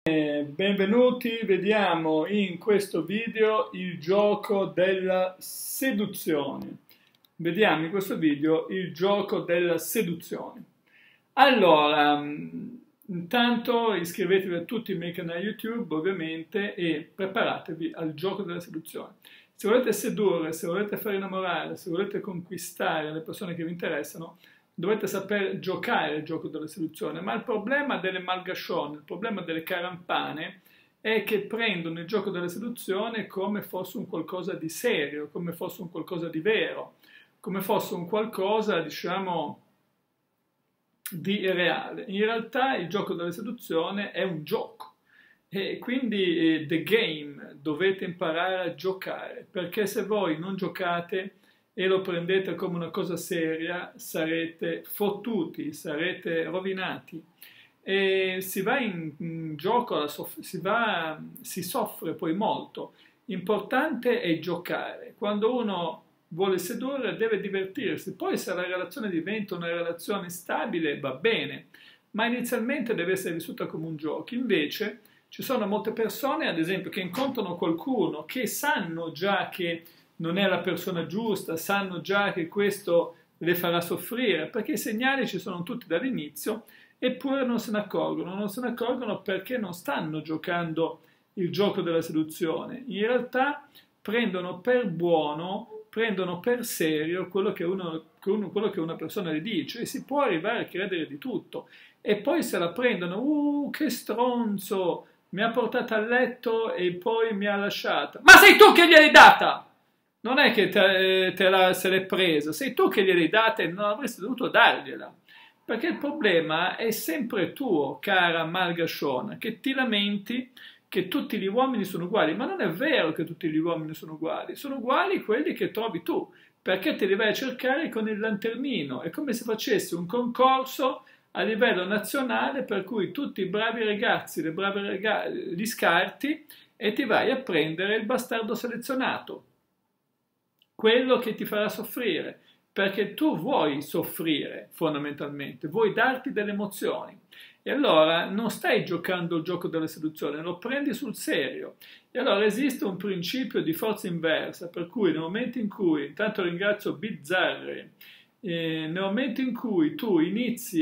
Benvenuti, vediamo in questo video il gioco della seduzione. Vediamo in questo video il gioco della seduzione. Allora, intanto iscrivetevi a tutti i miei canali YouTube ovviamente e preparatevi al gioco della seduzione. Se volete sedurre, se volete far innamorare, se volete conquistare le persone che vi interessano, dovete saper giocare il gioco della seduzione, ma il problema delle malgascione, il problema delle carampane è che prendono il gioco della seduzione come fosse un qualcosa di serio, come fosse un qualcosa di vero, come fosse un qualcosa, diciamo, di reale. In realtà il gioco della seduzione è un gioco e quindi the game dovete imparare a giocare, perché se voi non giocate e lo prendete come una cosa seria, sarete fottuti, sarete rovinati. E si va in gioco, si soffre poi molto. Importante è giocare. Quando uno vuole sedurre deve divertirsi. Poi se la relazione diventa una relazione stabile va bene, ma inizialmente deve essere vissuta come un gioco. Invece ci sono molte persone, ad esempio, che incontrano qualcuno che sanno già che non è la persona giusta, sanno già che questo le farà soffrire, perché i segnali ci sono tutti dall'inizio, eppure non se ne accorgono perché non stanno giocando il gioco della seduzione. In realtà prendono per buono, prendono per serio quello che una persona le dice e si può arrivare a credere di tutto. E poi se la prendono, che stronzo, mi ha portata a letto e poi mi ha lasciata. Ma sei tu che gliel'hai data! Non è che se l'è presa, sei tu che gliel'hai data e non avresti dovuto dargliela. Perché il problema è sempre tuo, cara malgasciona, che ti lamenti che tutti gli uomini sono uguali, ma non è vero che tutti gli uomini sono uguali quelli che trovi tu, perché te li vai a cercare con il lanternino, è come se facessi un concorso a livello nazionale per cui tutti i bravi ragazzi, li scarti e ti vai a prendere il bastardo selezionato, quello che ti farà soffrire, perché tu vuoi soffrire fondamentalmente, vuoi darti delle emozioni. E allora non stai giocando il gioco della seduzione, lo prendi sul serio. E allora esiste un principio di forza inversa, per cui nel momento in cui, intanto ringrazio Bizzarri, nel momento in cui tu inizi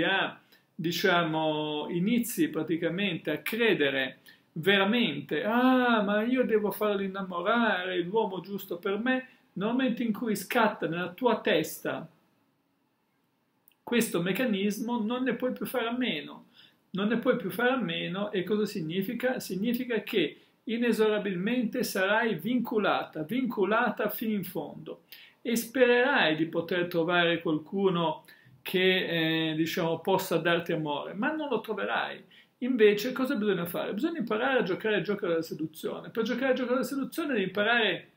praticamente a credere veramente, ma io devo farlo innamorare, l'uomo giusto per me, nel momento in cui scatta nella tua testa questo meccanismo non ne puoi più fare a meno. Non ne puoi più fare a meno e cosa significa? Significa che inesorabilmente sarai vincolata fino in fondo e spererai di poter trovare qualcuno che diciamo possa darti amore, ma non lo troverai. Invece cosa bisogna fare? Bisogna imparare a giocare il gioco della seduzione. Per giocare il gioco della seduzione devi imparare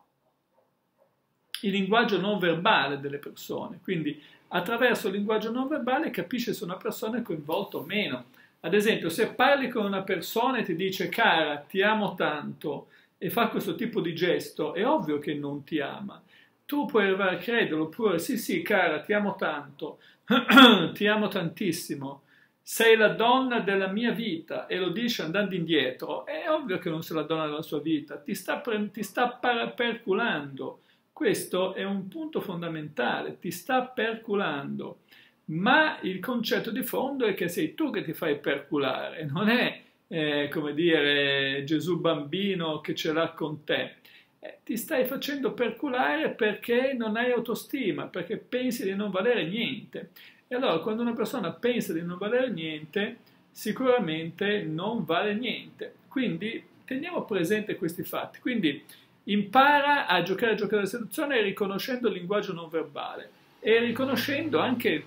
il linguaggio non verbale delle persone, quindi attraverso il linguaggio non verbale capisci se una persona è coinvolta o meno. Ad esempio, se parli con una persona e ti dice cara, ti amo tanto e fa questo tipo di gesto, è ovvio che non ti ama. Tu puoi arrivare a crederlo, oppure sì cara, ti amo tanto, ti amo tantissimo, sei la donna della mia vita e lo dice andando indietro, è ovvio che non sei la donna della sua vita, ti sta perculando. Questo è un punto fondamentale, ti sta perculando, ma il concetto di fondo è che sei tu che ti fai perculare, non è, come dire, Gesù bambino che ce l'ha con te. Ti stai facendo perculare perché non hai autostima, perché pensi di non valere niente. E allora quando una persona pensa di non valere niente, sicuramente non vale niente. Quindi teniamo presente questi fatti. Quindi impara a giocare al gioco della seduzione riconoscendo il linguaggio non verbale e riconoscendo anche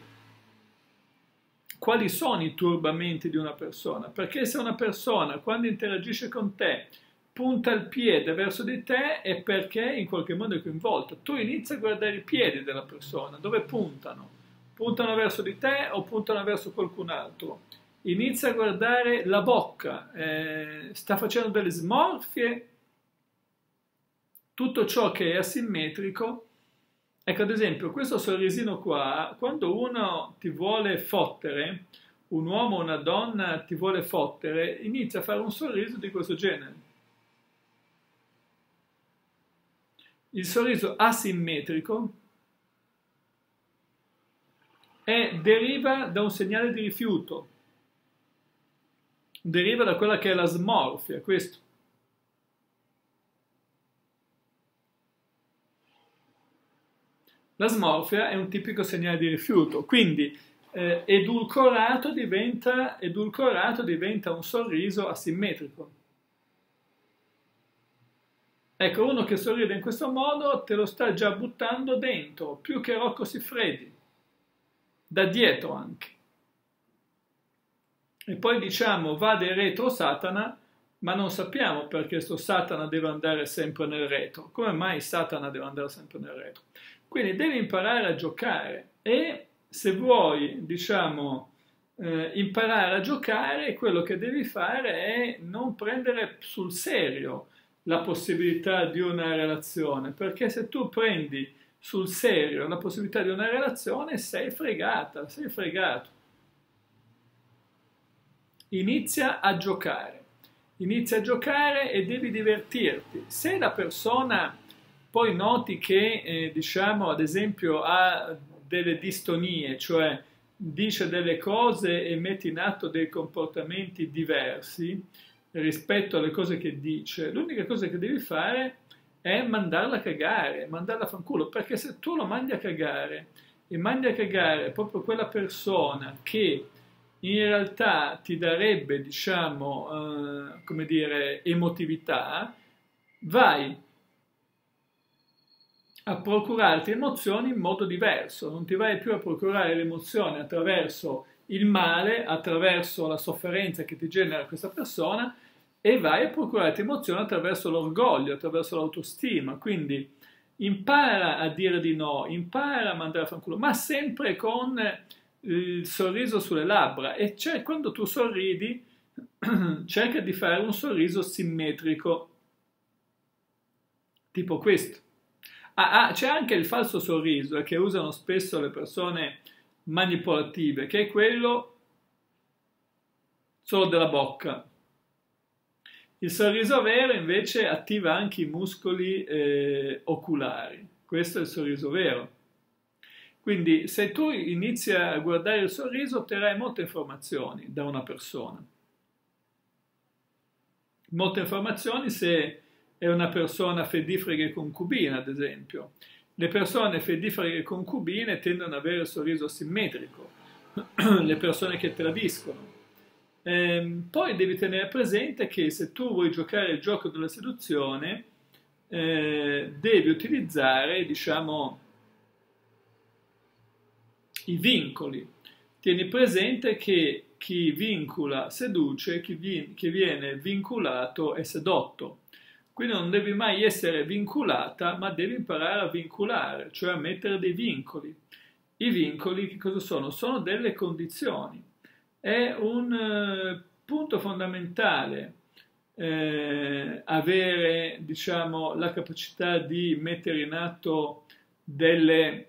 quali sono i turbamenti di una persona, perché se una persona quando interagisce con te punta il piede verso di te è perché in qualche modo è coinvolta. Tu inizi a guardare i piedi della persona, dove puntano? Puntano verso di te o puntano verso qualcun altro? Inizia a guardare la bocca, sta facendo delle smorfie. Tutto ciò che è asimmetrico, ecco ad esempio questo sorrisino qua, quando uno ti vuole fottere un uomo o una donna ti vuole fottere, inizia a fare un sorriso di questo genere. Il sorriso asimmetrico deriva da un segnale di rifiuto, deriva da quella che è la smorfia, questo. La smorfia è un tipico segnale di rifiuto, quindi edulcorato diventa un sorriso asimmetrico. Ecco, uno che sorride in questo modo te lo sta già buttando dentro, più che Rocco Siffredi, da dietro anche. E poi diciamo va del retro Satana, ma non sappiamo perché sto Satana deve andare sempre nel retro. Come mai Satana deve andare sempre nel retro? Quindi devi imparare a giocare e se vuoi, diciamo, imparare a giocare, quello che devi fare è non prendere sul serio la possibilità di una relazione, perché se tu prendi sul serio la possibilità di una relazione sei fregata, sei fregato. Inizia a giocare e devi divertirti. Se la persona poi noti che, diciamo, ad esempio ha delle distonie, cioè dice delle cose e mette in atto dei comportamenti diversi rispetto alle cose che dice, l'unica cosa che devi fare è mandarla a cagare, mandarla a fanculo, perché se tu lo mandi a cagare e mandi a cagare proprio quella persona che in realtà ti darebbe, diciamo, come dire, emotività, vai a procurarti emozioni in modo diverso, non ti vai più a procurare l'emozione attraverso il male, attraverso la sofferenza che ti genera questa persona e vai a procurarti emozioni attraverso l'orgoglio, attraverso l'autostima, quindi impara a dire di no, impara a mandare a fanculo, ma sempre con il sorriso sulle labbra e quando tu sorridi cerca di fare un sorriso simmetrico, tipo questo. C'è anche il falso sorriso che usano spesso le persone manipolative, che è quello solo della bocca. Il sorriso vero invece attiva anche i muscoli oculari. Questo è il sorriso vero. Quindi se tu inizi a guardare il sorriso otterrai molte informazioni da una persona. Molte informazioni se è una persona fedifraga e concubina, ad esempio. Le persone fedifraghe e concubine tendono ad avere il sorriso asimmetrico, le persone che tradiscono. Poi devi tenere presente che se tu vuoi giocare il gioco della seduzione, devi utilizzare, diciamo, i vincoli. Tieni presente che chi vincula seduce, chi viene vinculato è sedotto. Quindi non devi mai essere vinculata, ma devi imparare a vinculare, cioè a mettere dei vincoli. I vincoli che cosa sono? Sono delle condizioni. È un punto fondamentale avere, diciamo, la capacità di mettere in atto dei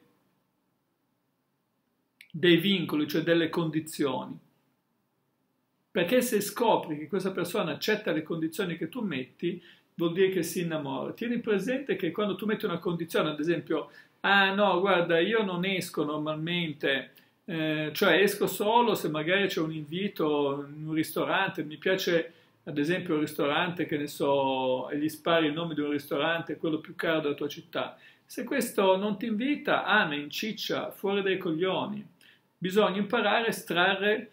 vincoli, cioè delle condizioni. Perché se scopri che questa persona accetta le condizioni che tu metti, vuol dire che si innamora. Tieni presente che quando tu metti una condizione, ad esempio, ah no, guarda, io non esco normalmente, cioè esco solo se magari c'è un invito in un ristorante, mi piace ad esempio un ristorante, che ne so, e gli spari il nome di un ristorante, quello più caro della tua città. Se questo non ti invita, ne inciccia, fuori dai coglioni. Bisogna imparare a estrarre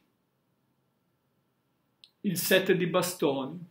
il 7 di bastoni.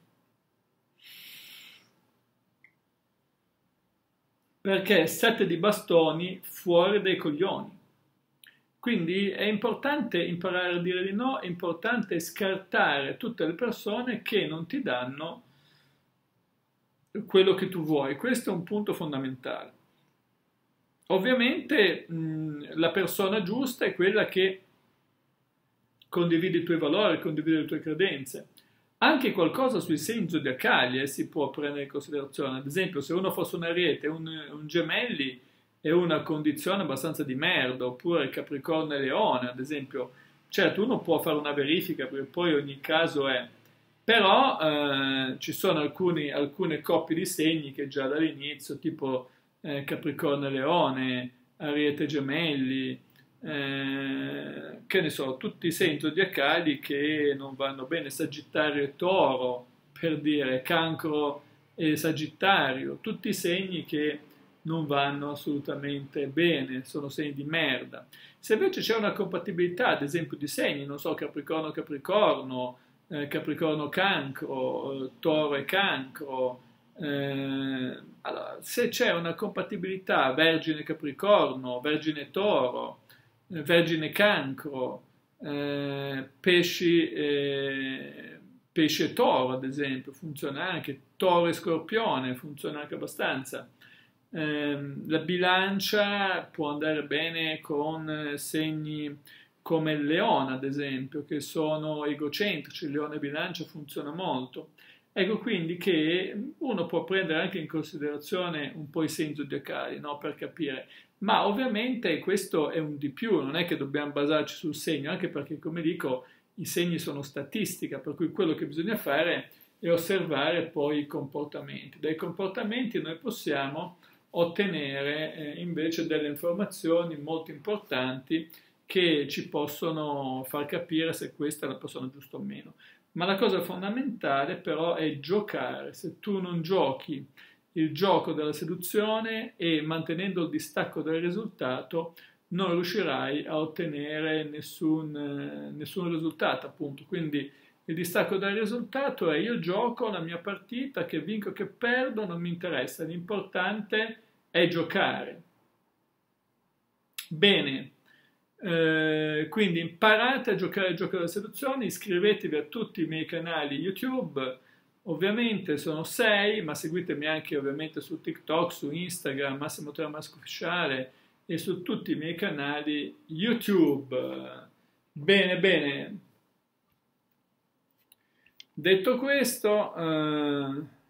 Perché 7 di bastoni fuori dai coglioni. Quindi è importante imparare a dire di no, è importante scartare tutte le persone che non ti danno quello che tu vuoi. Questo è un punto fondamentale. Ovviamente la persona giusta è quella che condivide i tuoi valori, condivide le tue credenze. Anche qualcosa sui segni zodiacali si può prendere in considerazione. Ad esempio, se uno fosse un Ariete, un Gemelli è una condizione abbastanza di merda, oppure Capricorno e Leone, ad esempio, Certo, uno può fare una verifica perché poi ogni caso è, però ci sono alcune coppie di segni che già dall'inizio, tipo Capricorno e Leone, Ariete e Gemelli, che ne so, tutti i segni zodiacali che non vanno bene, Sagittario e Toro, per dire, Cancro e Sagittario, tutti i segni che non vanno assolutamente bene, sono segni di merda. Se invece c'è una compatibilità, ad esempio, di segni, non so, Capricorno-Capricorno, Capricorno-Cancro, Toro e Cancro, allora, se c'è una compatibilità Vergine-Capricorno, Vergine-Toro, Vergine-Cancro, pesci, pesce-toro, ad esempio, funziona anche, toro e scorpione, funziona anche abbastanza. La bilancia può andare bene con segni come il leone, ad esempio, che sono egocentrici, il leone e bilancia funziona molto. Ecco quindi che uno può prendere anche in considerazione un po' i segni zodiacali, no? Per capire. Ma ovviamente questo è un di più, non è che dobbiamo basarci sul segno, anche perché, come dico, i segni sono statistica, per cui quello che bisogna fare è osservare poi i comportamenti. Dai comportamenti noi possiamo ottenere invece delle informazioni molto importanti che ci possono far capire se questa è la persona giusta o meno. Ma la cosa fondamentale però è giocare. Se tu non giochi il gioco della seduzione e mantenendo il distacco dal risultato, non riuscirai a ottenere nessun risultato, appunto. Quindi il distacco dal risultato è io gioco la mia partita, che vinco che perdo, non mi interessa, l'importante è giocare. Bene, quindi imparate a giocare il gioco della seduzione, iscrivetevi a tutti i miei canali YouTube, ovviamente sono 6, ma seguitemi anche ovviamente su TikTok, su Instagram, Massimo Tramasco Ufficiale e su tutti i miei canali YouTube. Bene, bene. Detto questo,